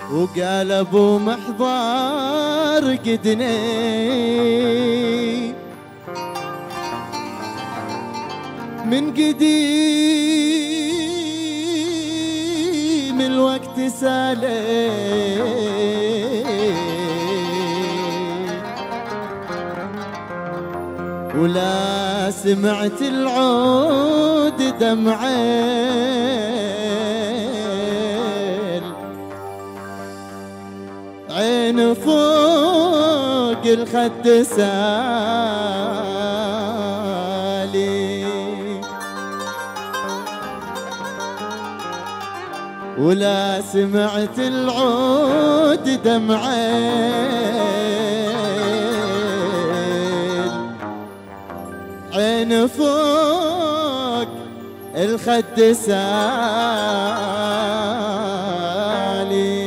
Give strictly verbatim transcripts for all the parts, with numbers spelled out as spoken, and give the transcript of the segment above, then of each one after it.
وقال ابو محضار قدني من قديم الوقت سالي ولا سمعت العود دمعين عين فوق الخد سالي ولا سمعت العود دمعين عين فوق الخد سالي.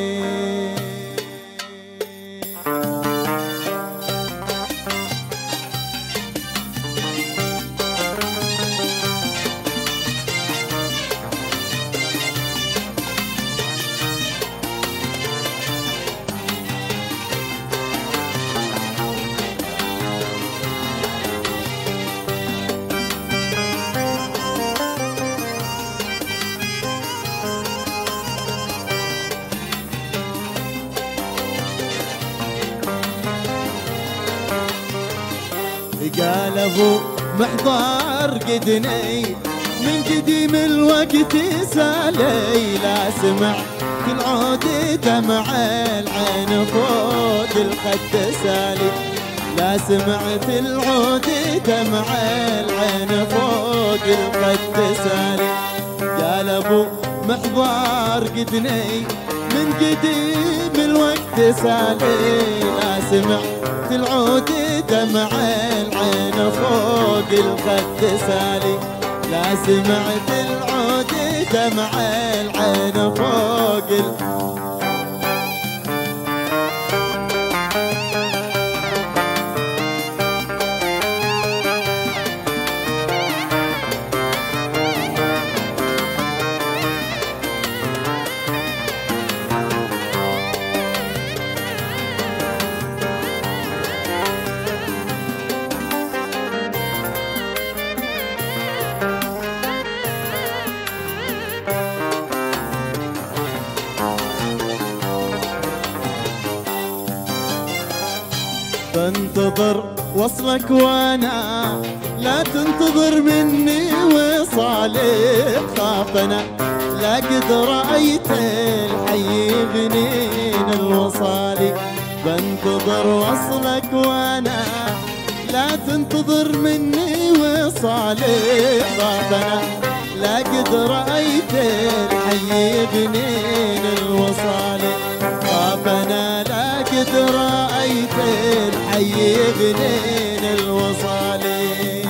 قال ابو محضار قدني من قديم الوقت سالي لا سمعت العود دمع العين فوق الخد سالي لا سمعت العود دمع العين فوق الخد سالي. قال ابو محضار قدني من قديم الوقت سالي لا سمعت العود دمع العين فوق الخد سالي لا سمعت العود دمع العين فوق ال... بنتظر وصلك وانا لا تنتظر مني وصالك خاف انا لا قد رأيت الحي غنين الوصالي. بنتظر وصلك وانا لا تنتظر مني وصالك خاف انا لا قد رأيت الحي غنين الوصالي خاف انا لا قد رأيت الحي غنين الوصالي.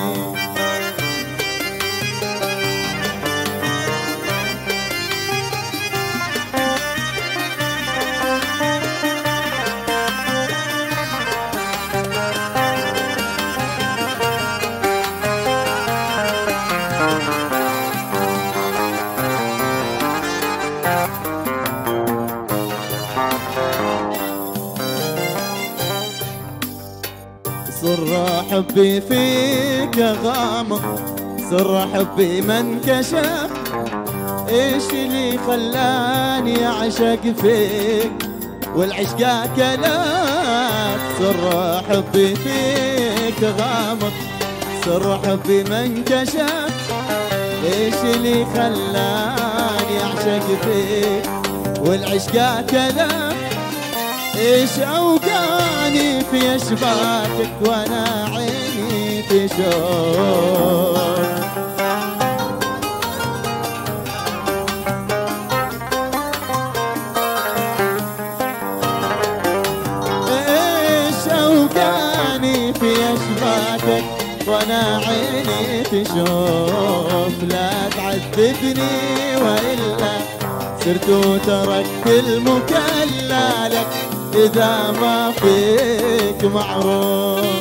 سر حبي فيك غامض سر حبي من كشف ايش اللي خلاني اعشق فيك والعشق كلاك. سر حبي فيك غامض سر حبي من كشف ايش اللي خلاني اعشق فيك والعشق كلاك. ايش اوقاني في اشباكك وانا عيني تشوف ايش اوقاني في اشباكك وانا عيني تشوف. لا تعذبني والا صرت وتركت المكلا لك إذا ما فيك معروف.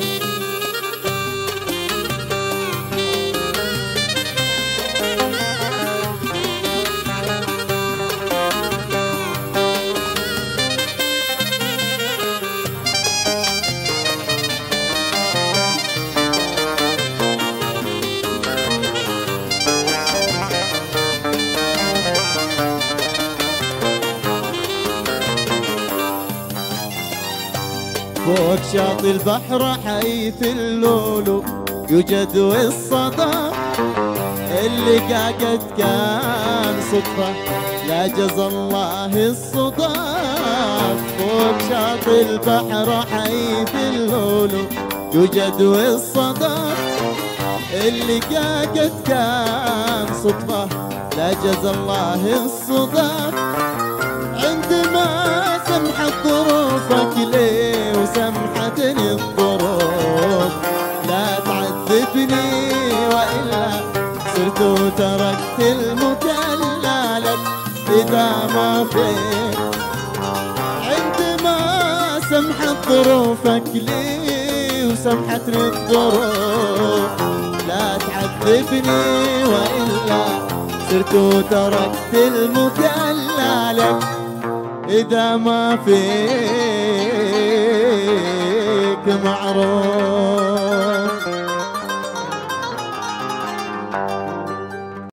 فوق شاطئ البحر حيث اللولو يوجد والصدى اللقاء قد كان صدفة لا جزى الله الصداف. فوق شاطئ البحر حيث اللولو يوجد والصدى اللقاء قد كان صدفة لا جزى الله الصداف. عندما سمحت ظروفك لي وسمحتني الظروف لا تعذبني وإلا صرت وتركت المكلا لك إذا ما فيك. عندما سمحت ظروفك لي وسمحتني الظروف لا تعذبني وإلا صرت وتركت المكلا لك إذا ما فيك معروف.